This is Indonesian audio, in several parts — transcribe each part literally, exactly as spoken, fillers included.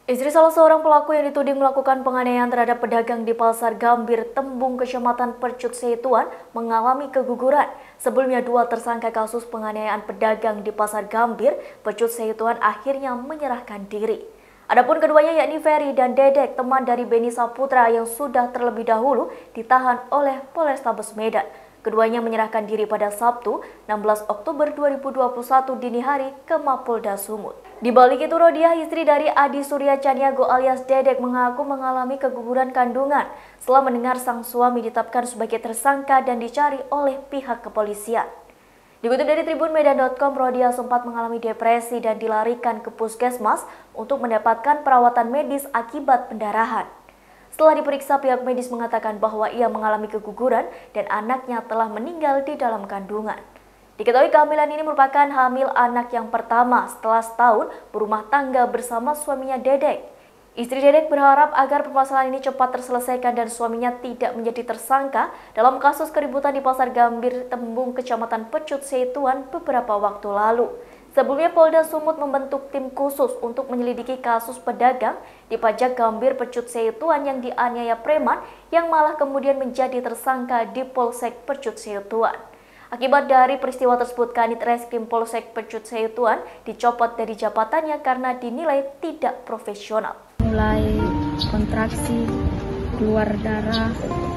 Istri salah seorang pelaku yang dituding melakukan penganiayaan terhadap pedagang di Pasar Gambir, Tembung, Kecamatan Percut Setuan mengalami keguguran. Sebelumnya dua tersangka kasus penganiayaan pedagang di Pasar Gambir, Percut Setuan akhirnya menyerahkan diri. Adapun keduanya yakni Ferry dan Dedek, teman dari Beni Saputra yang sudah terlebih dahulu ditahan oleh Polrestabes Medan. Keduanya menyerahkan diri pada Sabtu, enam belas Oktober dua ribu dua puluh satu dini hari ke Mapolda Sumut. Di balik itu, Rodiah, istri dari Adi Surya Caniago alias Dedek, mengaku mengalami keguguran kandungan setelah mendengar sang suami ditetapkan sebagai tersangka dan dicari oleh pihak kepolisian. Dikutip dari tribun medan titik com, Rodiah sempat mengalami depresi dan dilarikan ke puskesmas untuk mendapatkan perawatan medis akibat pendarahan. Setelah diperiksa, pihak medis mengatakan bahwa ia mengalami keguguran dan anaknya telah meninggal di dalam kandungan. Diketahui kehamilan ini merupakan hamil anak yang pertama setelah setahun berumah tangga bersama suaminya Dedek. Istri Dedek berharap agar permasalahan ini cepat terselesaikan dan suaminya tidak menjadi tersangka dalam kasus keributan di Pasar Gambir, Tembung, Kecamatan Percut Setuan beberapa waktu lalu. Sebelumnya, Polda Sumut membentuk tim khusus untuk menyelidiki kasus pedagang di Pajak Gambir Percut Setuan yang dianiaya preman yang malah kemudian menjadi tersangka di Polsek Percut Setuan. Akibat dari peristiwa tersebut, Kanit Reskrim Polsek Percut Setuan dicopot dari jabatannya karena dinilai tidak profesional. Mulai kontraksi, keluar darah,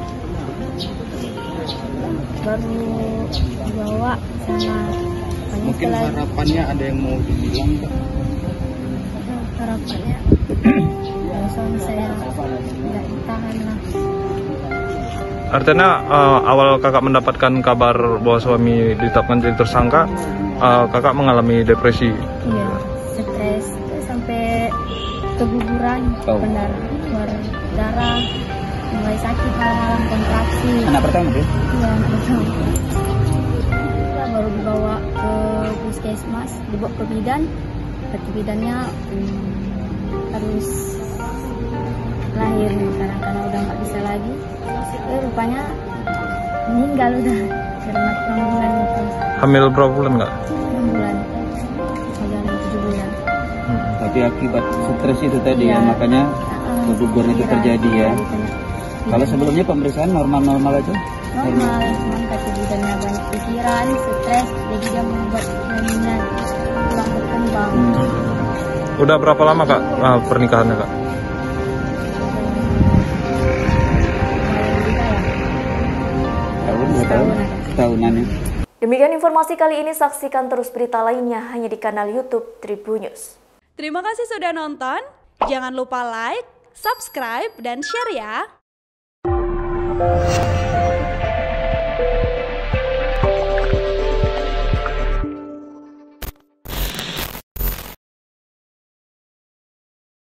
baru dibawa sama. Mungkin harapannya ada yang mau dibilang, Pak? Harapannya kalau suami saya tidak ditahan lah. Artinya uh, awal kakak mendapatkan kabar bahwa suami ditetapkan jadi tersangka, uh, kakak mengalami depresi. Iya, stres sampai keguguran, oh. benar keluar darah, mulai sakit malam, kontraksi. Anak pertama deh? Iya, anak pertama. Baru dibawa ke puskesmas, dibawa ke bidan, ke bidannya hmm, harus lahir sekarang karena udah nggak bisa lagi. Eh, rupanya meninggal udah karena enam bulan itu. Hamil berapa bulan nggak? enam bulan, agak tujuh bulan. Hmm. Tapi akibat stres itu tadi ya, ya makanya uh, keguguran itu terjadi ya. Kalau sebelumnya pemeriksaan normal-normal aja? Normal, cuma kaki bidannya banyak pikiran, stres, jadi dia membuat janinnya kurang berkembang. Hmm. Udah berapa lama kak uh, pernikahannya kak? Tahun, dua tahun, tahunan ya. Demikian informasi kali ini, saksikan terus berita lainnya hanya di kanal YouTube Tribun News. Terima kasih sudah nonton, jangan lupa like, subscribe, dan share ya.